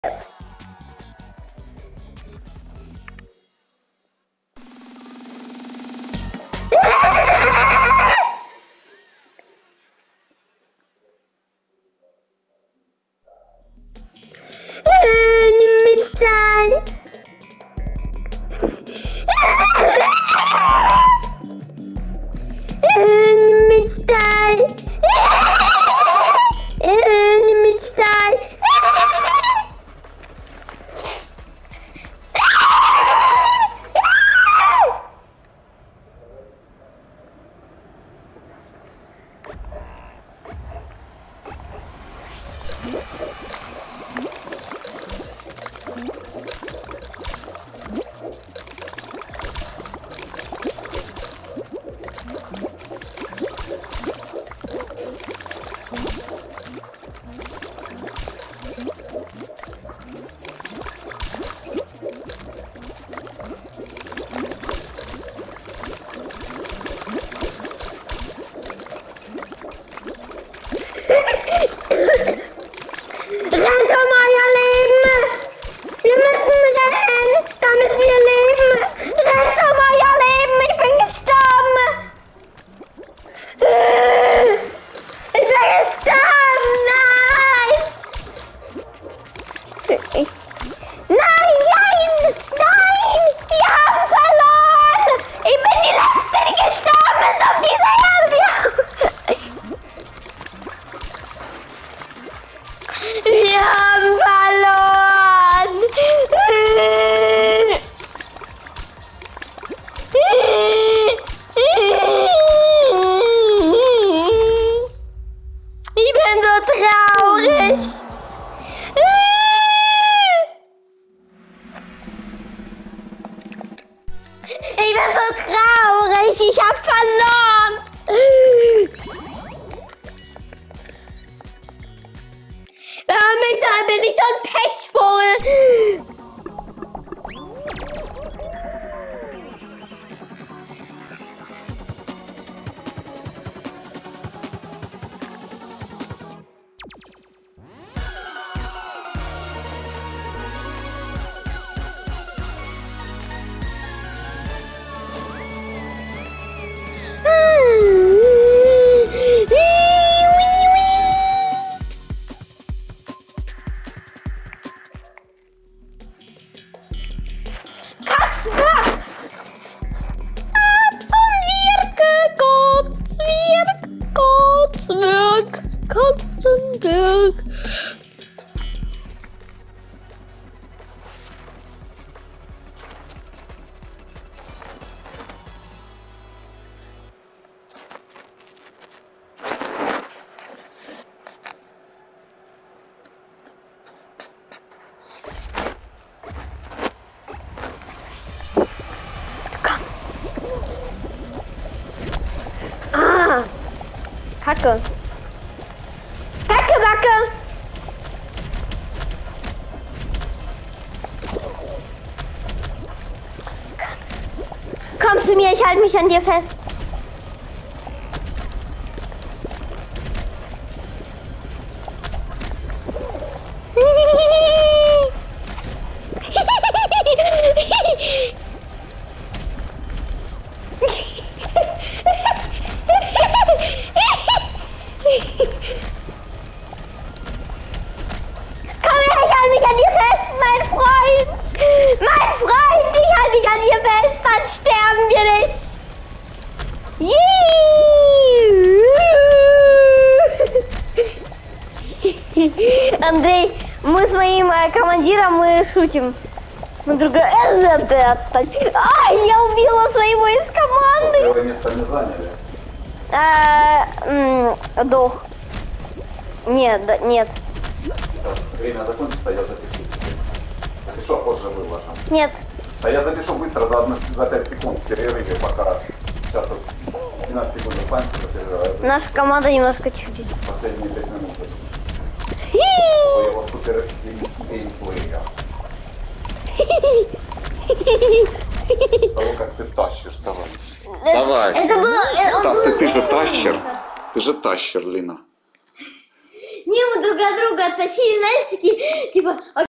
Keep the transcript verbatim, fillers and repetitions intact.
Ich bin so traurig, ich hab verloren. Hör mich an, bin ich so ein Pechvogel. Katzenberg. Ah, Kacke. Kacke, Backe. Komm zu mir, ich halte mich an dir fest. Андрей, мы с моим э, командиром мы шутим. Мы друга... Э, отстань. А, я убила своего из команды. Вы место не заняли? А, м, дох. Нет, да, нет. Время закончится, я запишу. Запишу, а позже выложу. Нет. А я запишу быстро за, одну, за пять секунд в перерыве, пока сейчас двенадцать секунд останется. Наша команда немножко чудит. Последние пять минут. Своего супер геймплея. Того, как ты тащишь, товарищ. Давай. Это было... Это Так, было... ты, ты же тащер. Ты же тащер, Лина. Не, мы друг от друга оттащили, знаете, такие, типа...